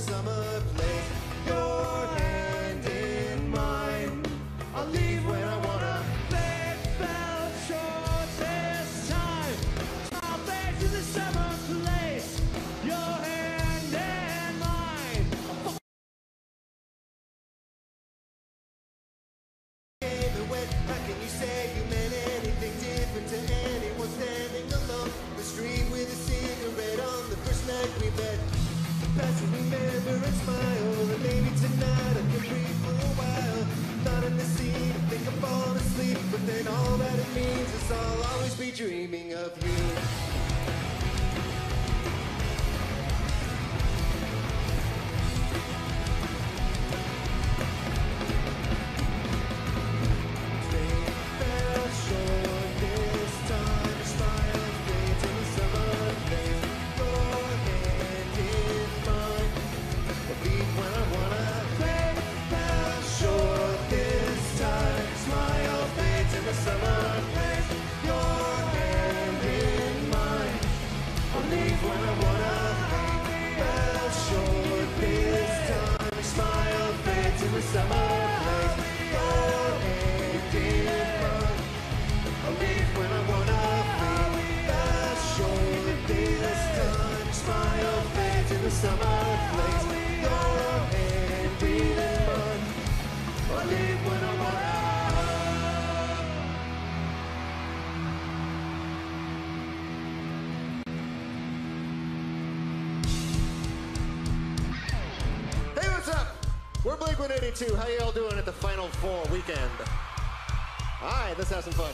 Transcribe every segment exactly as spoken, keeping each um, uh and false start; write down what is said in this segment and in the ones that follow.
summer place. Your hand in mine. I'll leave when I wanna. They fell short this time. Smile back to the summer place. Your hand in mine. How can you say you meant anything different to anyone standing alone? The street with a cigarette on the first night we met. Pass and remember and smile. And maybe tonight I can breathe for a while. Not in the scene, think I'm falling asleep. But then all that it means is I'll always be dreaming of you. We're blink one eighty-two. How y'all doing at the Final Four weekend? All right, let's have some fun.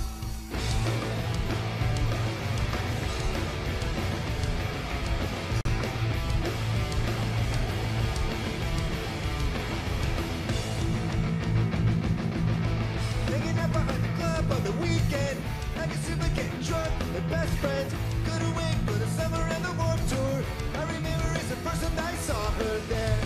Hanging out behind the club on the weekend. I can see me getting drunk with best friends. Couldn't wait for the summer and the Warped Tour. I remember it's the first time I saw her there.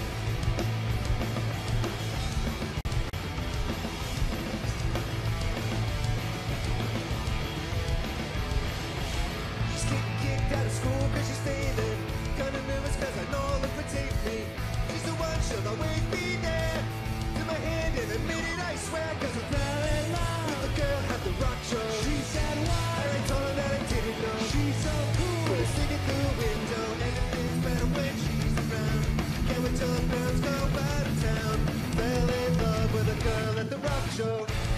She'll always be there. To my hand in a minute, I swear. Cause I fell in love with the girl at the rock show. She said why? I told her that I didn't know. She's so cool. We're singing through the window. Everything's better when she's around. Can't wait till the girls go out of town. Fell in love with a girl at the rock show.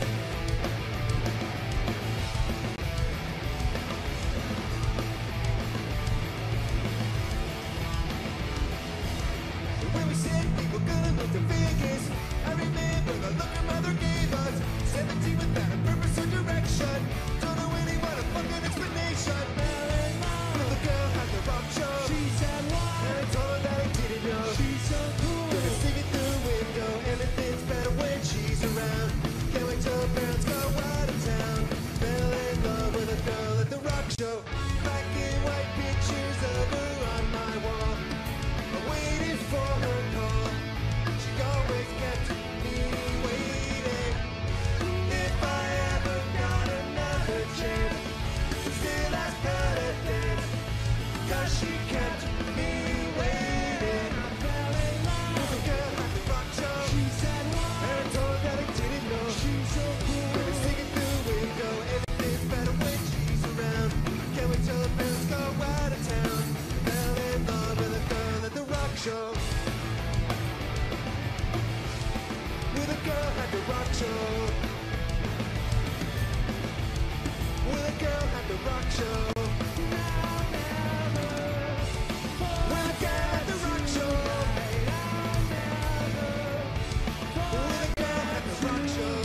When we said we were gonna move to Vegas, I remember the look her mother gave us. Seventeen without a purpose or direction. Don't know anyone a fucking explanation. Fell in love with the girl at the rock show. She said why? And I told her that I didn't know. She's so cool. Gonna sing it through the window. Everything's better when she's around. Can't wait till her parents go out of town. Fell in love with a girl at the rock show. Black and white pictures of her on my wall. Waiting for her call. She always kept me waiting. If I ever got another chance, still I'd cut a dance. Cause she kept me waiting. I fell in love with a girl at the rock show. She said why? And I told her that I didn't know. She's so cool. When I sing it through the window, everything's better when she's around. Can't wait till the parents go out of town. Fell in love with a girl at the rock show. With a girl at the rock show. With a girl at the rock show. Now, never. With a girl at the rock show. With a girl at the rock show.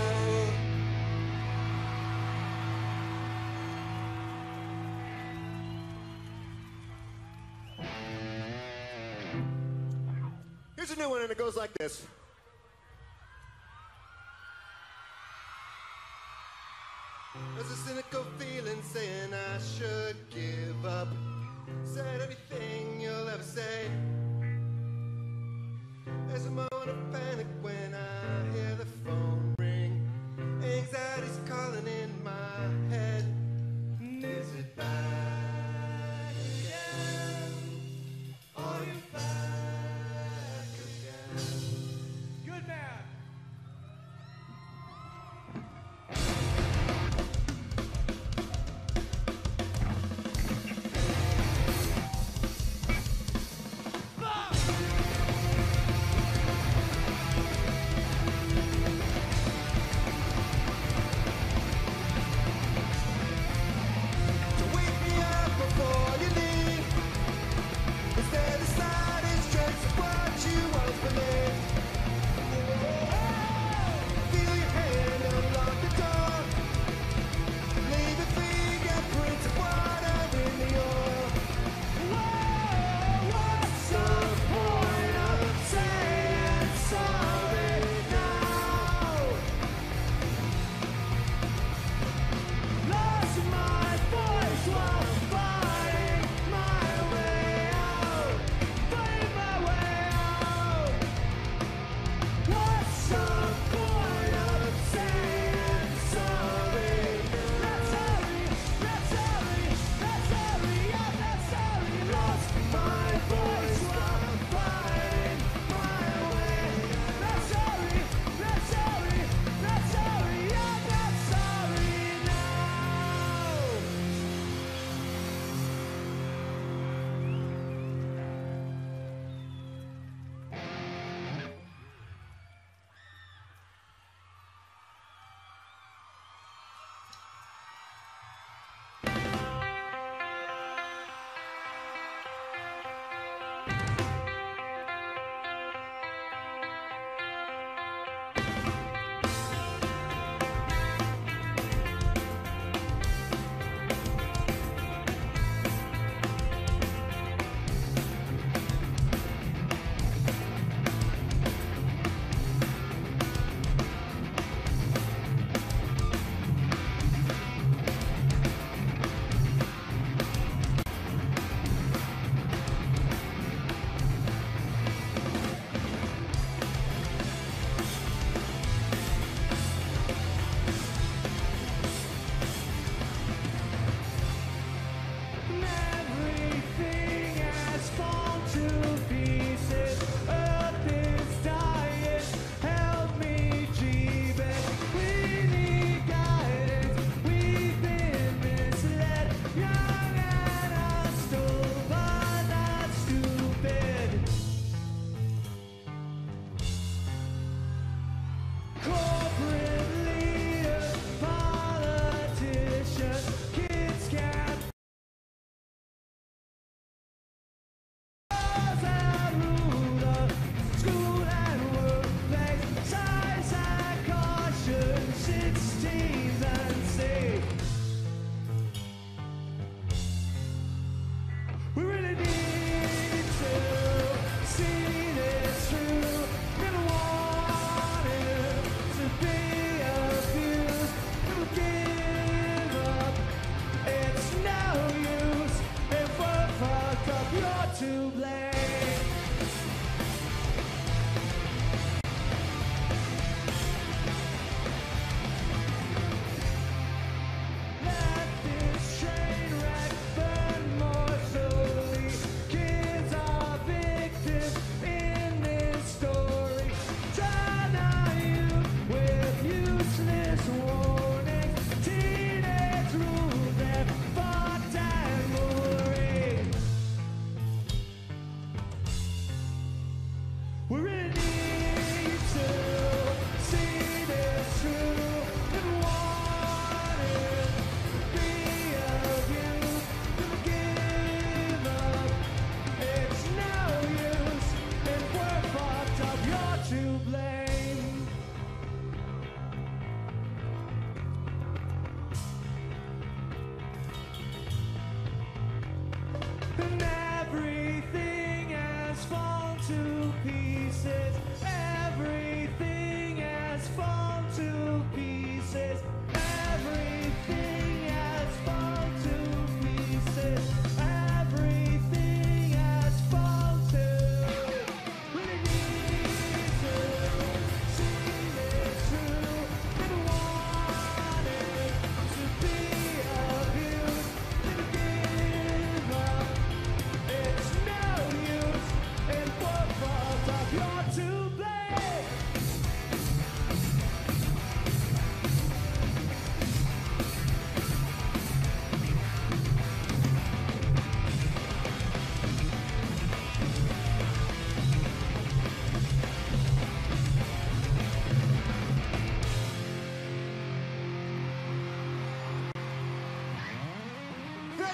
Here's a new one and it goes like this. There's a cynical feeling saying I should give up. Said everything you'll ever say. There's a moment of panic when I hear the phone ring. Anxiety's calling in my head. Is it back again? Are you back?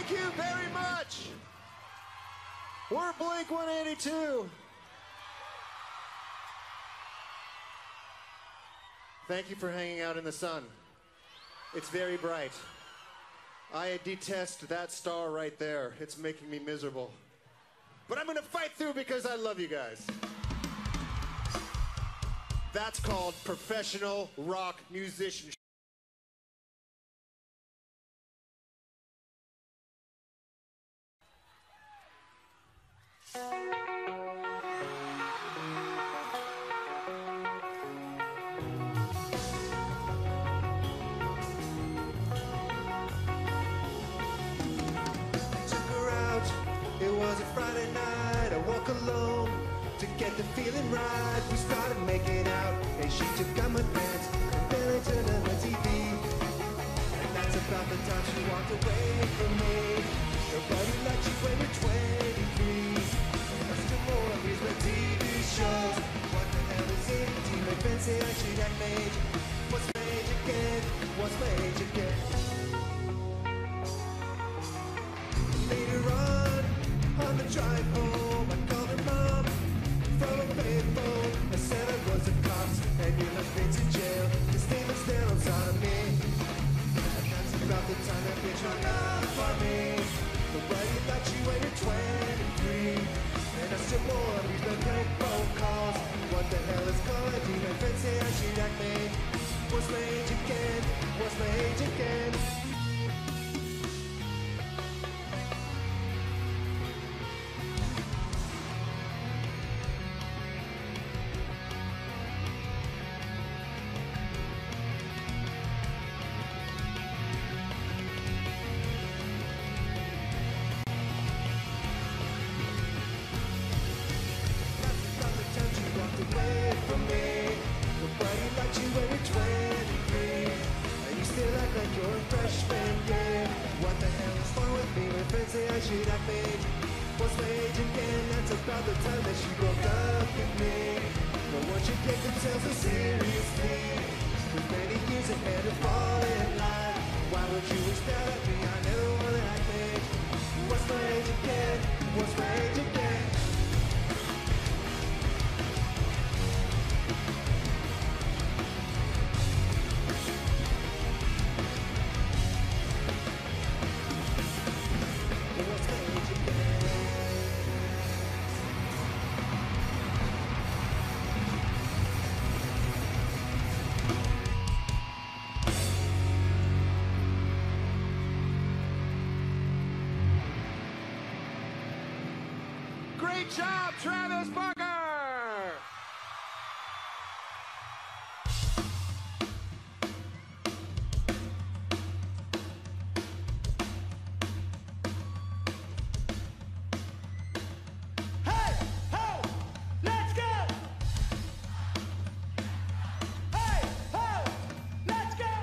Thank you very much. We're blink one eighty-two. Thank you for hanging out in the sun. It's very bright. I detest that star right there. It's making me miserable. But I'm gonna fight through because I love you guys. That's called professional rock musicianship. It was a Friday night, I walk alone to get the feeling right. We started making out, and she took out my pants, and then I turned on the T V. And that's about the time she walked away from me. Nobody likes you when you're twenty-three. And I still more of these like T V shows. What the hell is it? Team and fancy, I should have made. What's my age again? What's my age again? Later on, on the drive home, I called her mom from a payphone. I said I was a cops and you left me to jail. The statements there on sodomy. And that's about the time that bitch hung up for me. Nobody likes you when you're twenty-three. And I still more of these late phone calls. What the hell is calling me? My friends say I should act me. What's my age again? What's my age again? Great job, Travis Barker! Hey, ho, let's go! Hey, ho, let's go!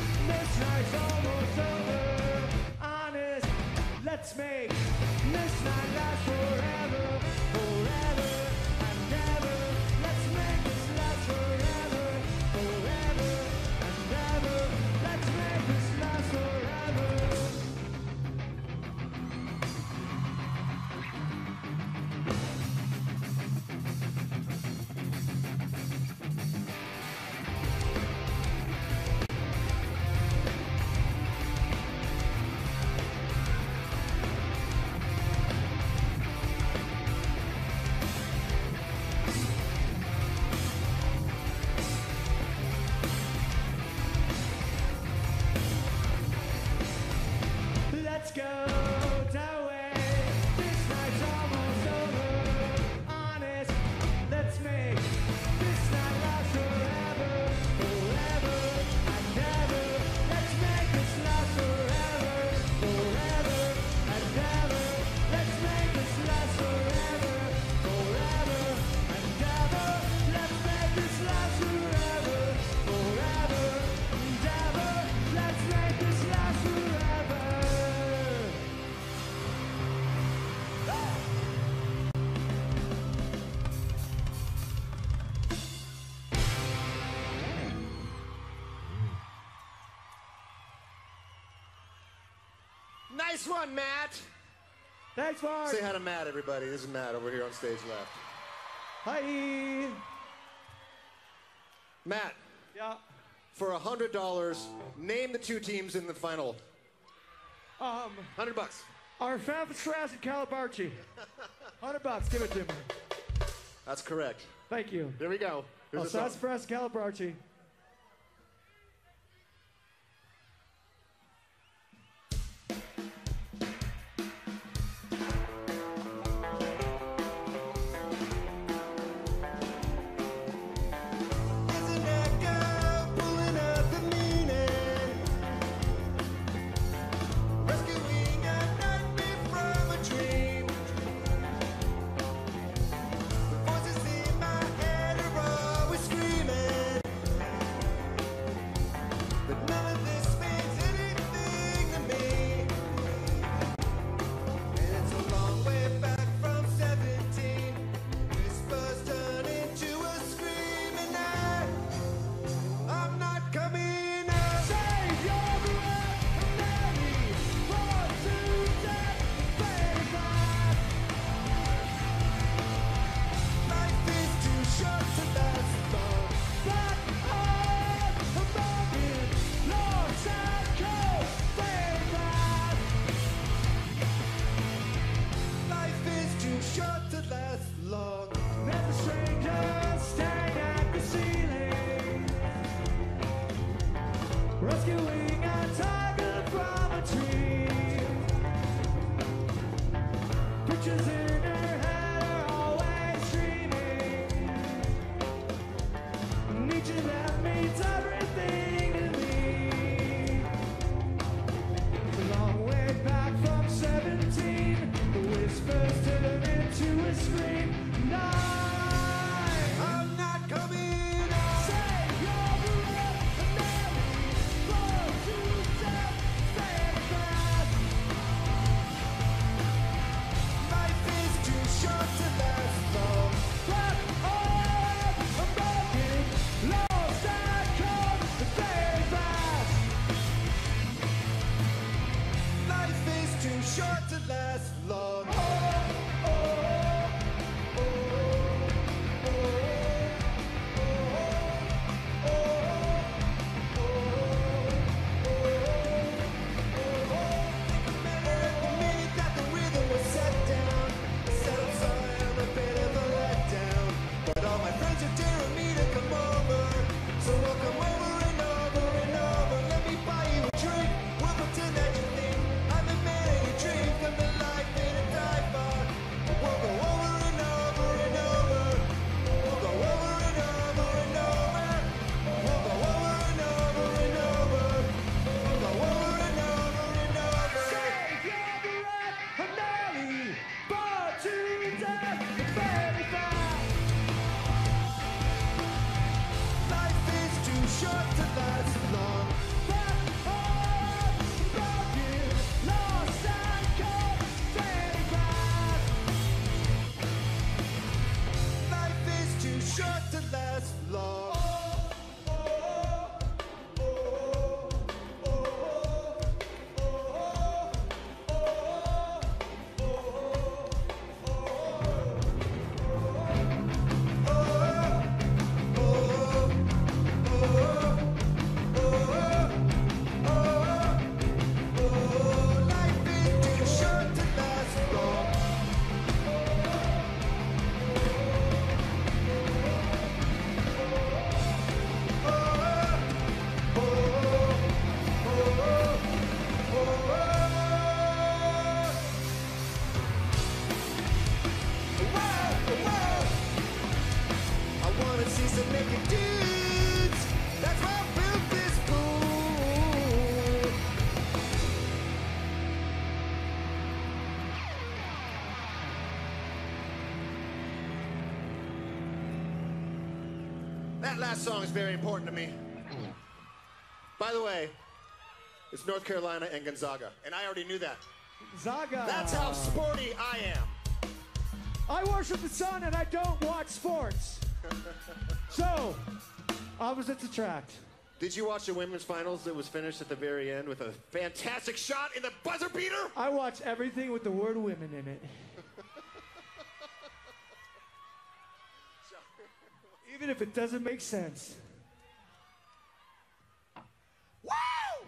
Let's make this night Nice one, Matt. Thanks, Mark. Say hi to Matt, everybody. This is Matt over here on stage left. Hi. Matt, Yeah. for a hundred dollars, name the two teams in the final. Um, Hundred bucks. our Fab Stras and Calabarchi. Hundred bucks. Give it to me. That's correct. Thank you. Here we go. Here's Our the song. Stras and Calabarchi. There's an echo pulling up the meaning, rescuing a nightmare from a dream. The voices in my head are always screaming, but none of this means anything to me. And it's a long way back from seventeen. Whispers turn into a scream, and I, I'm not coming out. Save your breath, Mary, for today, baby. Life is too short to last long. But I'm above lost and cold, baby. Life is too short to last long. There's a stranger staring at the ceiling, rescuing a tiger from a tree. Pictures in her head are always dreaming. Nature that means everything to me. A long way back from seventeen, the whispers turn into a scream. Nine, I'm not coming out. Save your breath, Mary, for today, baby. Life is too short to last long. But I'm a broken, lost and cold, baby. Life is too short to last long. Oh, oh, oh, oh, oh, Remember the minute that the rhythm was set down. Said I'm sorry, I'm a bit of a letdown, but all my friends are daring me to come over, so I'll come over and over and over. Let me buy you a drink. We'll pretend that you think I'm the man of your dreams. Come to life in a dive bar. We'll go over and over and over. We'll go over and over and over. We'll go over and over and over. We'll go over and over and over. Save your breath, Mary, for today, baby. Life is too short to last long. But I'm broken, lost and cold, baby. Life is too short to last long. Life is too short to last long. I wanna see some naked dudes. That's why I built this pool. That last song is very important to me. By the way, it's North Carolina and Gonzaga, and I already knew that. Zaga. That's how sporty I am. I worship the sun and I don't watch sports. So, opposites attract. Did you watch the women's finals that was finished at the very end with a fantastic shot in the buzzer beater? I watch everything with the word women in it. Even if it doesn't make sense. Woo!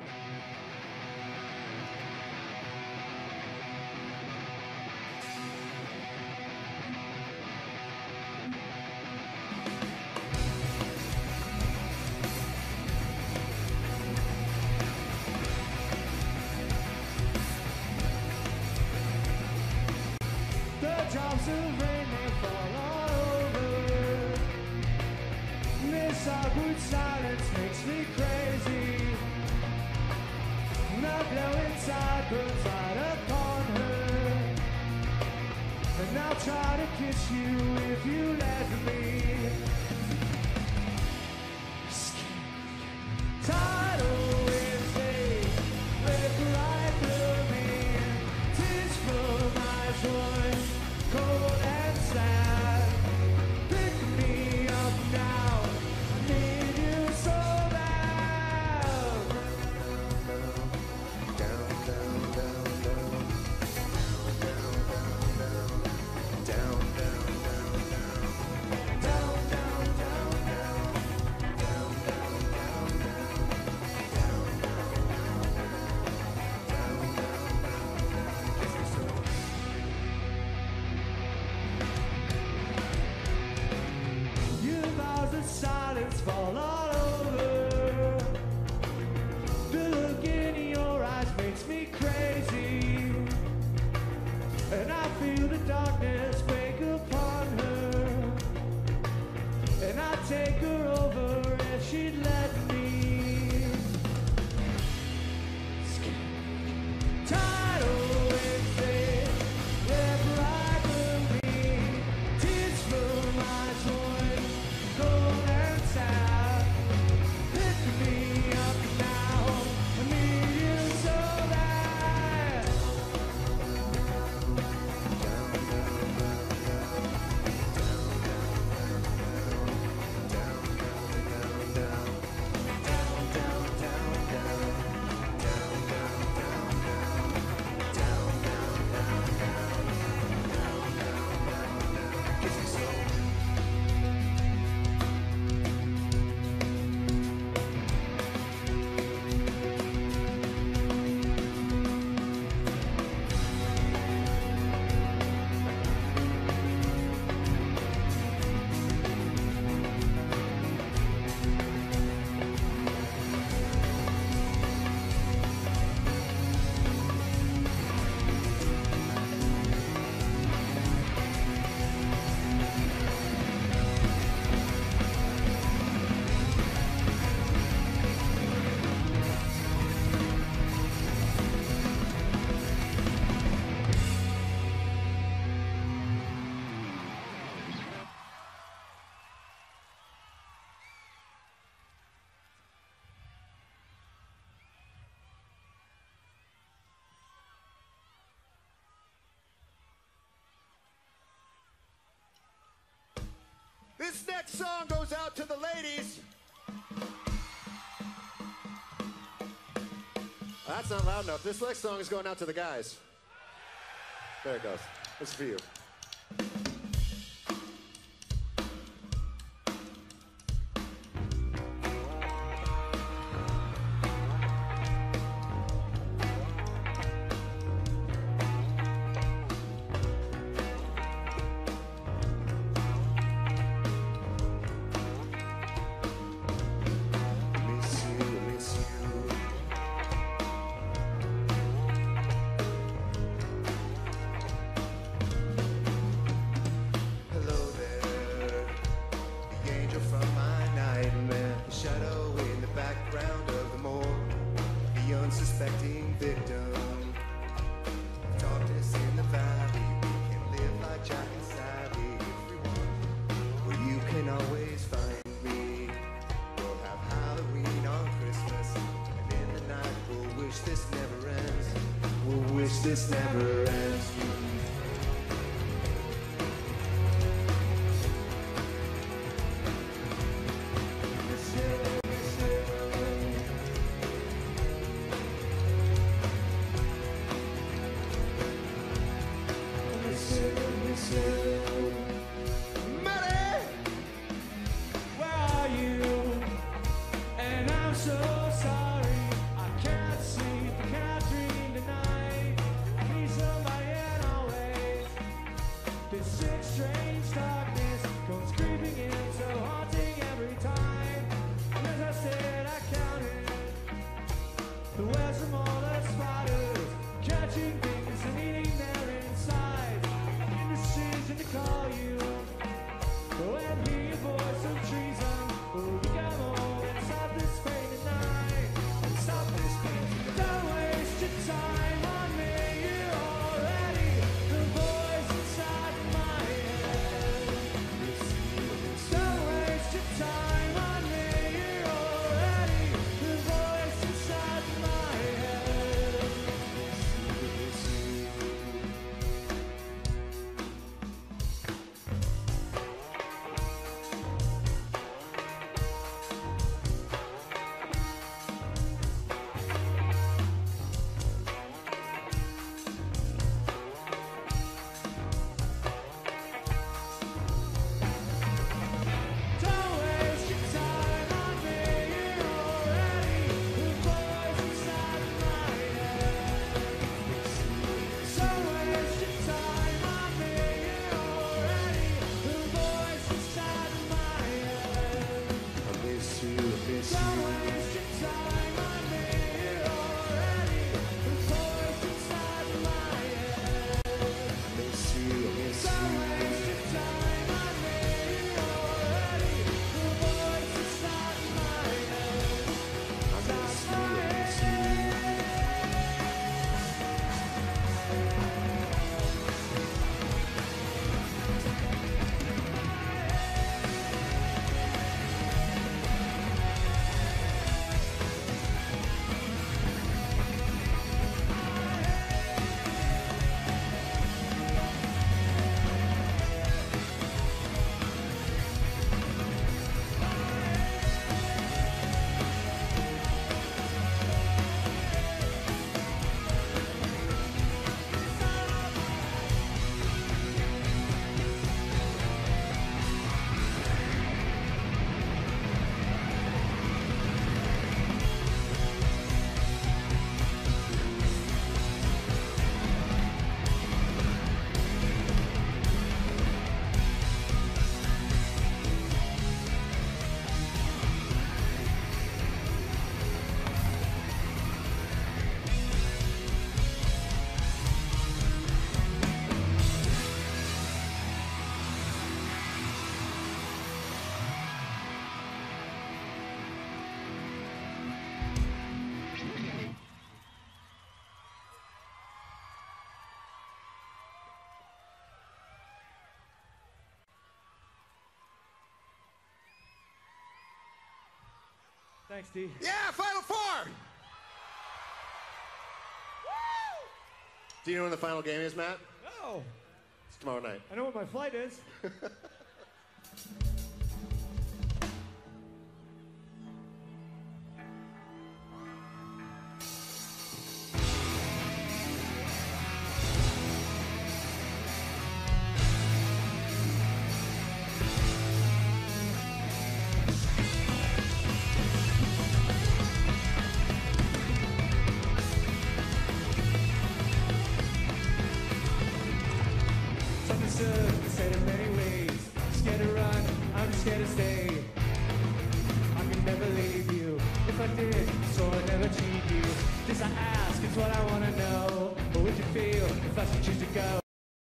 The drops of rain, they fall all over. This awkward silence makes me crazy. The glow inside burns right upon her. And I'll try to kiss you if you let me. Tidal Wednesday, red bright blooming. Tears from eyes one, cold and sad. Pick me up now, I need you so bad. Down, down, down, down. Down, down, down, down. Down, down, down, down. Down, down, down, down. Down, down, down, down. Kiss me so. You vows of silence fall all over. The look in your eyes makes me crazy. And I feel the darkness break upon her. And I take her over if she'd let me. Tidal Wednesday, wherever I will be. Tears from eyes one, cold and sad. Pick me up now, I need you so bad. This next song goes out to the ladies. That's not loud enough. This next song is going out to the guys. There it goes. This is for you. Miss you, miss you. Hello there, the angel from my nightmare, the shadow in the background of the morgue, the unsuspecting victim. Darkness in the valley, we can live like Jack and Sally if we want. Where you can always find me. We'll have Halloween on Christmas, and in the night we'll wish this never ends. We'll wish this never ends. Miss you, miss you. Thanks, D. Yeah, Final Four! Do you know when the final game is, Matt? No. It's tomorrow night. I know what my flight is. Said in many ways, scared to run, I'm scared to stay. I could never leave you. If I did, so I'd never cheat you. This I ask, it's what I wanna know. What would you feel if I should choose to go?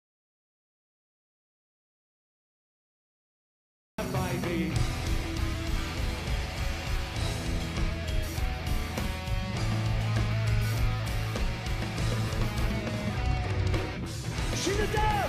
I might be. She's a dove!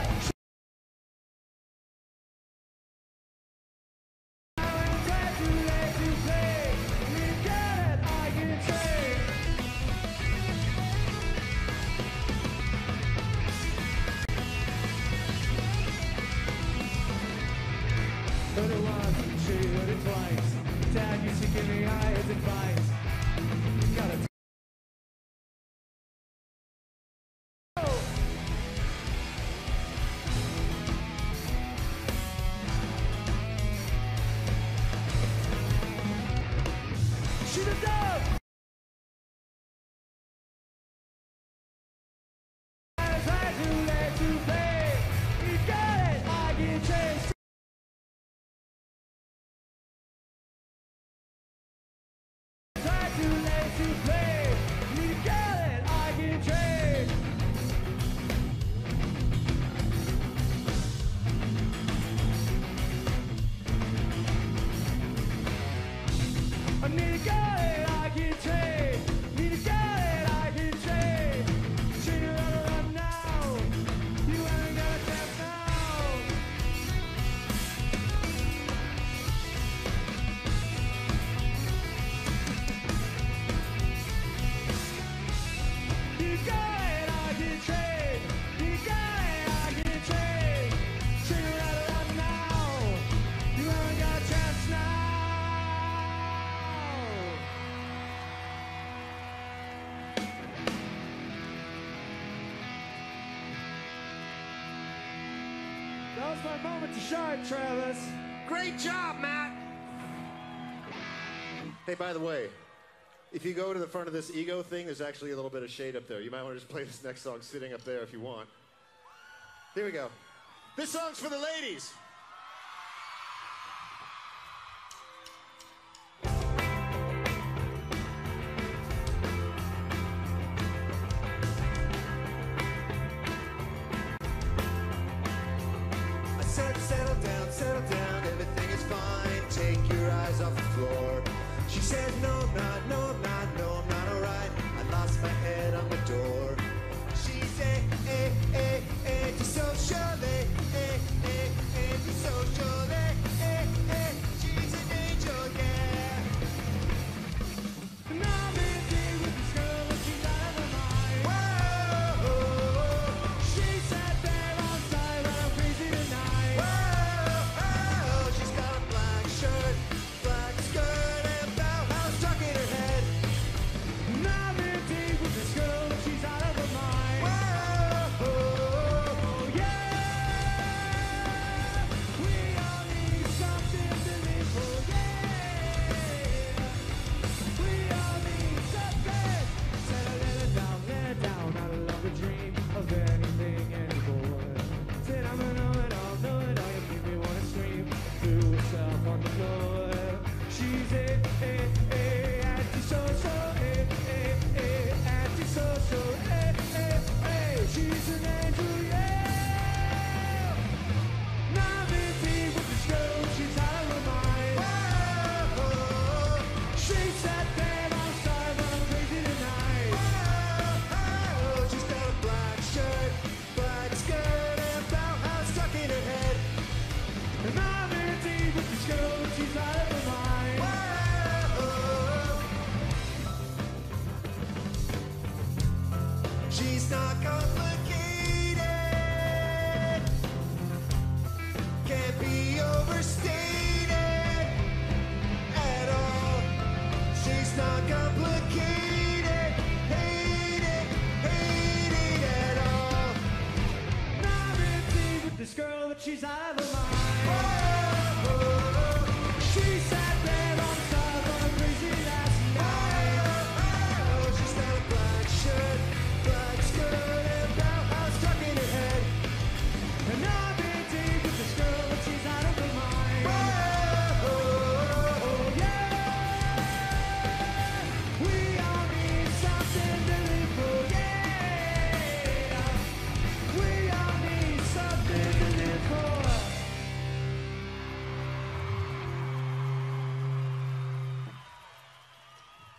Heard it once, sure you heard it twice. Dad used to give me his advice. You gotta t- oh. Shoot a dove! It's hard too late to play. You got it, I get chased. Too late to play. You got it, I can trade. I need to got it, I can trade. Need to got it, I can trade. Should you run around now? You haven't got a chance now. You got it, I can trade. You got it, I can trade. Should you run around now? You haven't got a chance now. That was my moment to shine, Travis. Great job, Matt! Hey, by the way, if you go to the front of this ego thing, there's actually a little bit of shade up there. You might want to just play this next song sitting up there if you want. Here we go. This song's for the ladies. I said, settle down, settle down, everything is fine. Take your eyes off the floor. She said, no, I'm not, no, I'm not, no, I'm not alright. I lost my head on the door. She said, eh, eh, eh, antisocially, eh, eh, antisocially, eh, eh, she's an angel, yeah. And I'm in deep with this girl, but she's out of her mind. Whoa, She said, babe, I'm sorry, but I'm crazy tonight. whoa, she's got a black shirt, black skirt, and bell house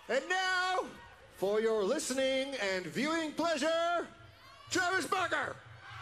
And now, for your listening and viewing pleasure, Travis Barker.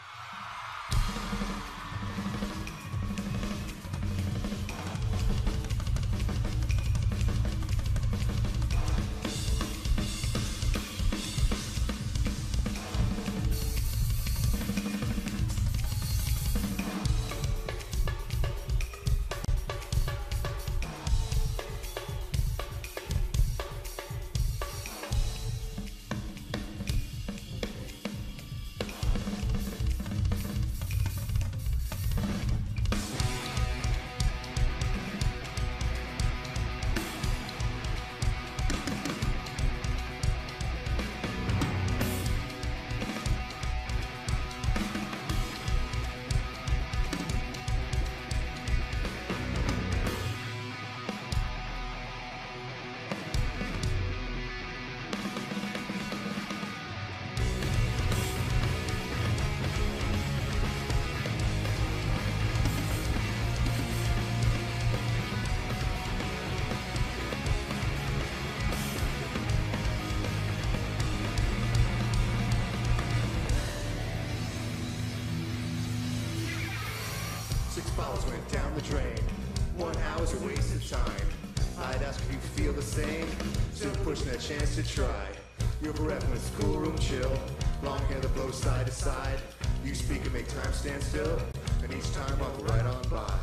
Six bottles went down the drain. One hour's a waste of time. I'd ask if you feel the same. Still pushing that chance to try. You're forever in schoolroom chill. Long hair that blows side to side. You speak and make time stand still. And each time I'll go right on by.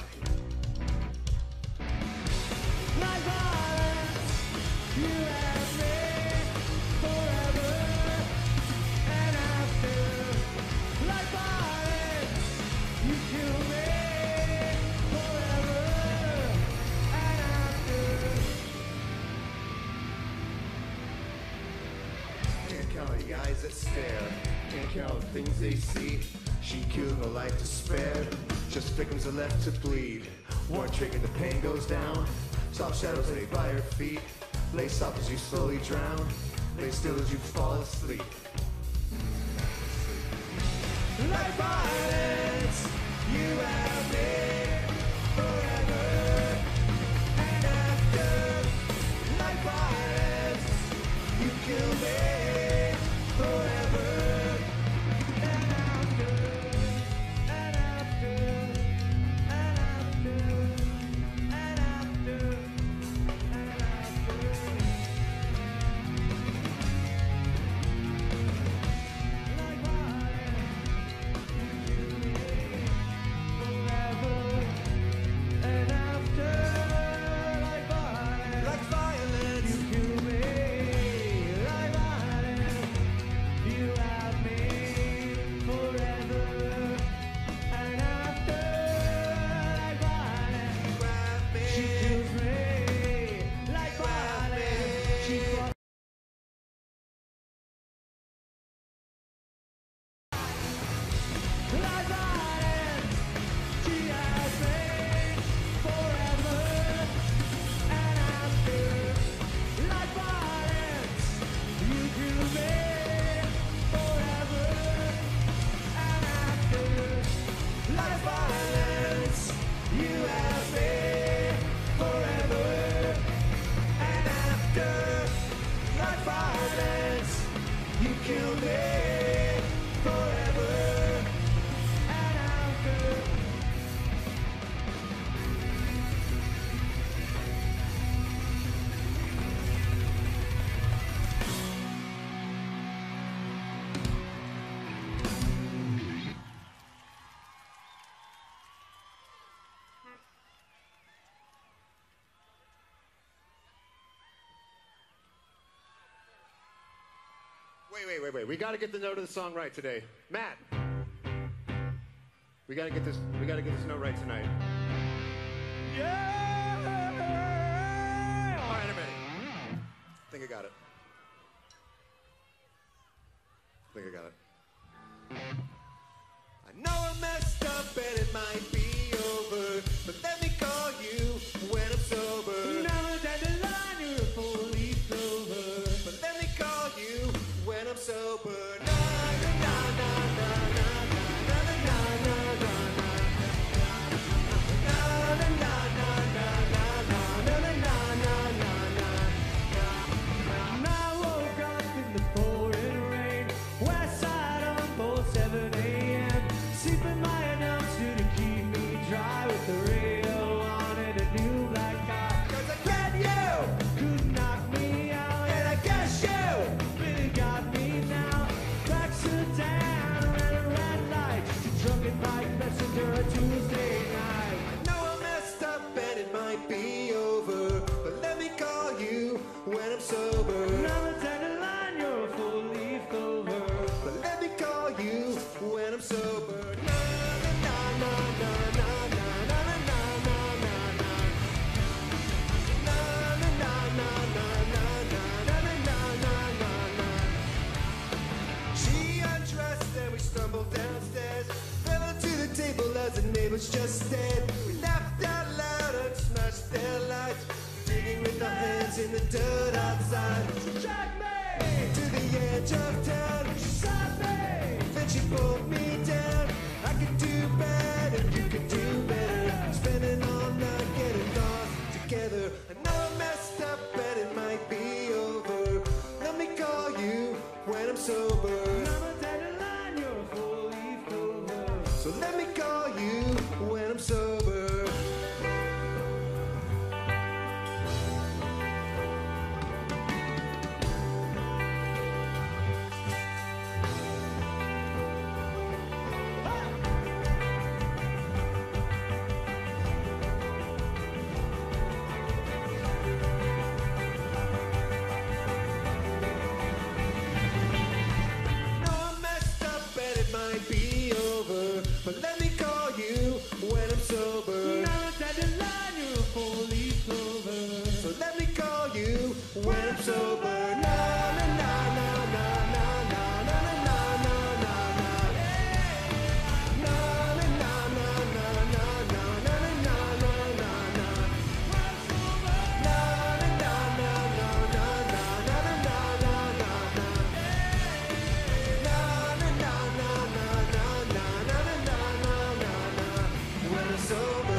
Like violence, you have me forever and after. Like violence, you kill me forever and after. Can't count the eyes that stare. Can't count the things they see. She killed no life to spare. Just victims are left to bleed. One trick and the pain goes down. Soft shadows lay by her feet. Lay soft as you slowly drown. Lay still as you fall asleep. Like violence, you have me forever and after. Like violence, you kill me forever and after, and after, and after, and after, and after. Like violence. Wait, wait, wait, wait. We got to get the note of the song right today. Matt. We got to get this we got to get this note right tonight. Yeah! All right, I'm ready. I think I got it. I think I got it. I know I messed up and it might be over, but let me call you when I'm sober. Never down the line, you're a four-leaf clover. But let me call you when I'm sober. Na na na na na na na na na na na na na na na na. was just dead. We laughed out loud and smashed their lights, digging with our hands in the dirt outside. She dragged me To the edge of town, she shot me. then she pulled me down. I could do bad and you could do better. Spending all night getting lost together. I know I messed up and it might be over. Let me call you when I'm sober. I'm a dandelion, you're a four-leaf clover. So let me call you when I'm sober. No, I messed up and it might be over. But let me call you when I'm sober. I'm a dandelion, you're a four-leaf clover. So let me call you when I'm sober. Na na na na na na na na na na na na. Na na na na na na na na na na na na. Na na na na na na na na na na na na. Na na na na na na na na na na na na. When I'm sober.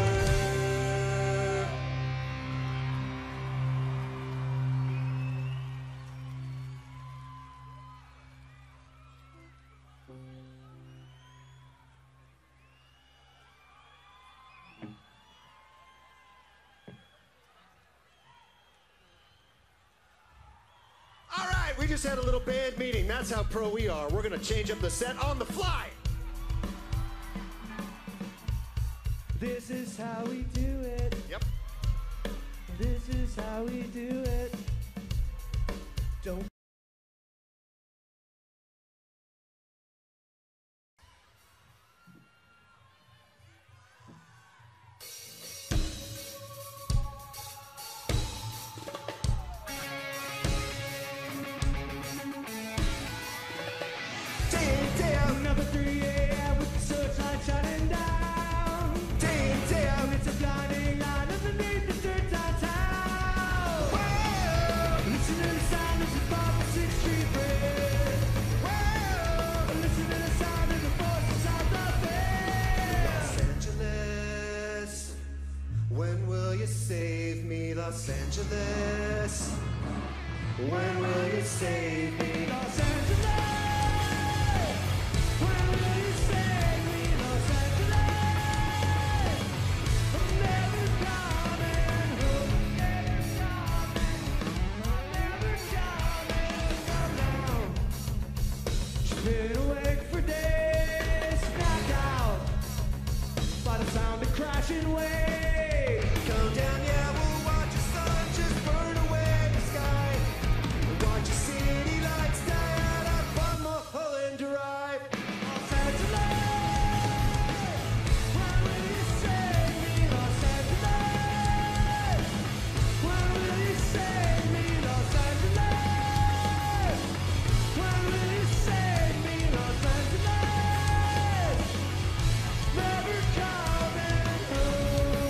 All right, we just had a little band meeting. That's how pro we are. We're gonna change up the set on the fly. This is how we do it. Yep. This is how we do it. Don't. Day day out, Number three A M with the searchlight shining down. day day out. And it's a blinding light underneath the dirt downtown. Whoa, Listen to the sound of the bar for Sixth Street Bridge. whoa. Listen to the sound of the voices of the band. Los Angeles, when will you save me, Los Angeles? When will you save me? Los Angeles, when will you save me, Los Angeles? I'm never coming home, never coming, never coming home now. She's been awake for days, knocked out by the sound of crashing waves. Come down, yeah, we'll watch the sun just burn away the sky. We'll watch the city lights die out up on Mulholland Drive. Los Angeles, when will you save me, Los Angeles? When will you save me, Los Angeles? When will you save me, Los Angeles? Never coming home.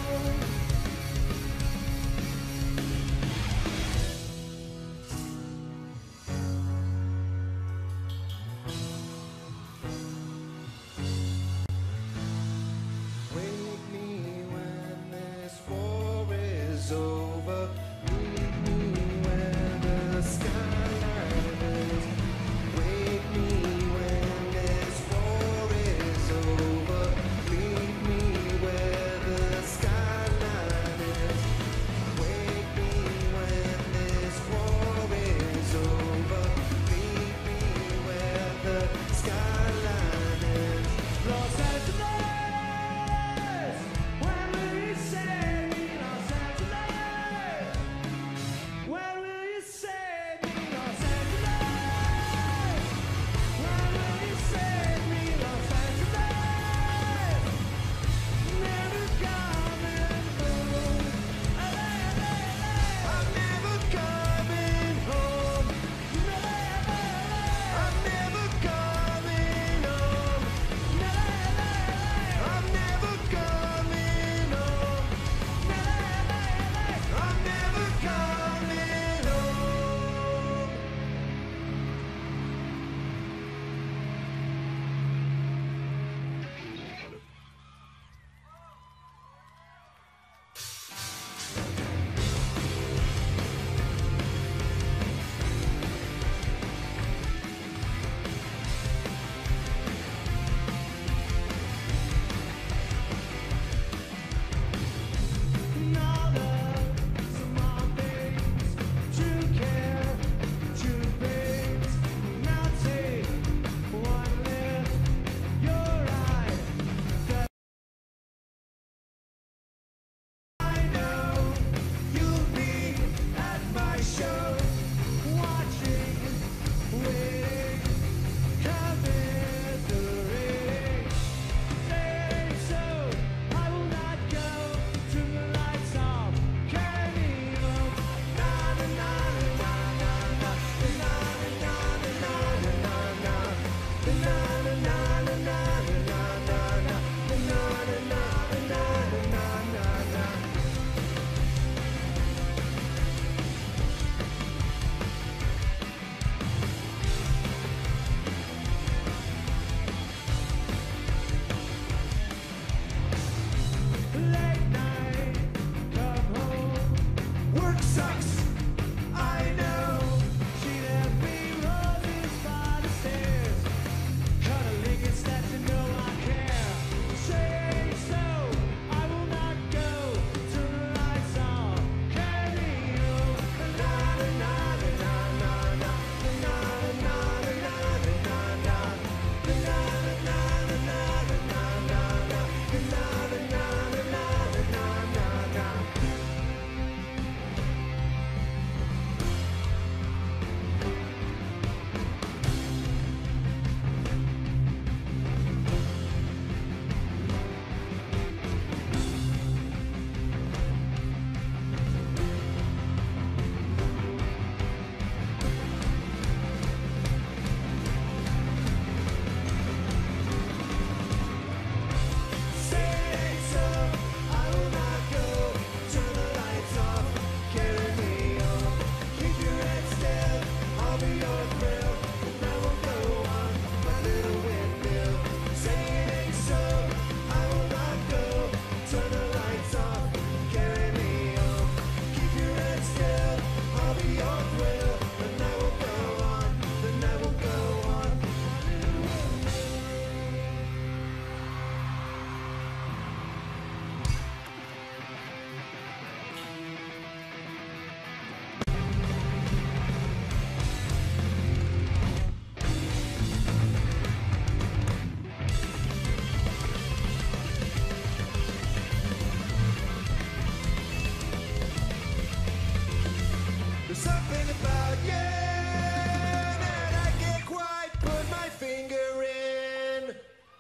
There's something about you that I can't quite put my finger in.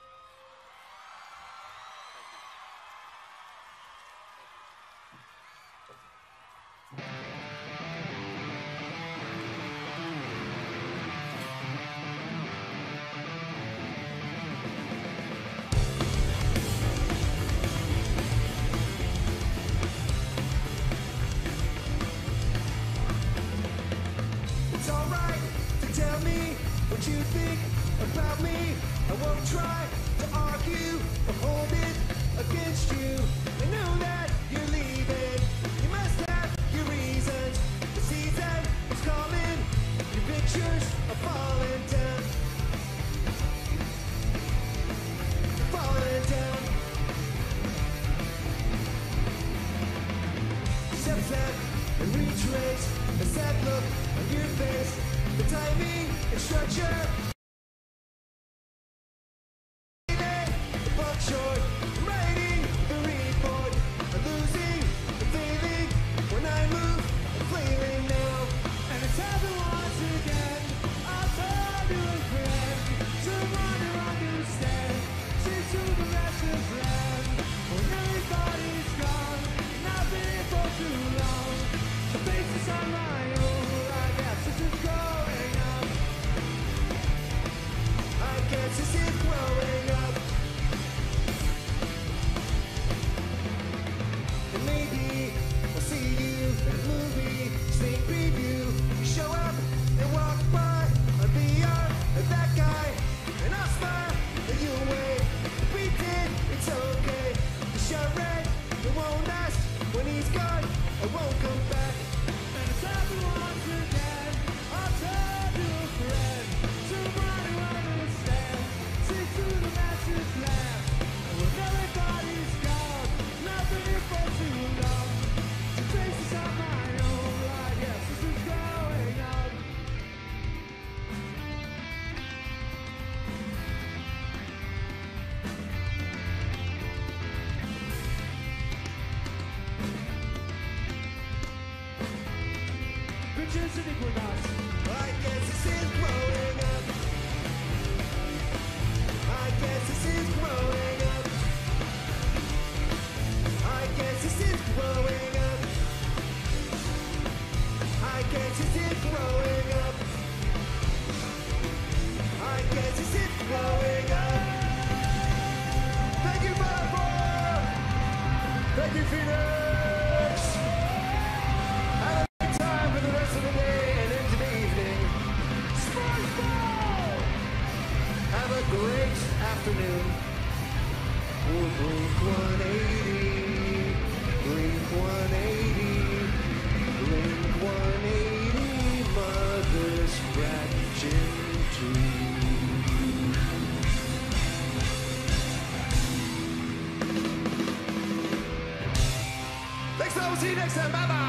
It's alright to tell me what you think about me. I won't try to argue or hold it against you. I know that you're leaving. You must have your reasons. The season is calling. Your pictures are falling down. Falling down. Step, step, and retrace the sad look on your face. The timing and structure. The buck short, writing the report. I'm losing the feeling when I move. I'm flailing now. And it's happened once again. I'll turn to a friend, someone to understand. See to the master's land. When everybody's gone, not been for too long. The faces on my own, I guess it's just growing up. I guess this is growing up. And maybe I'll see you in a movie, sneak preview. You show up and walk by, I'll be your, that guy. And I'll smile and you'll wave. Pretend it's okay. The charade, it won't last. When he's gone, I won't come back. And it's happened once again. I'll turn to a friend, someone who understands. See to the master's land. And when everybody's gone, nothing here for too long. The faces on my own, I guess this is growing up. Pictures and equinox. I guess this is growing up. I guess this is growing up. I guess this is growing up. I guess this is growing up. I guess this is growing up. Thank you, Bob. Thank you, Phoenix. Have a good time for the rest of the day and into the evening. Sports Ball! Have a great afternoon. We'll blink one eighty, blink one eighty, blink one eighty, mother's fraction two. Thanks, all. We'll see you next time. Bye bye.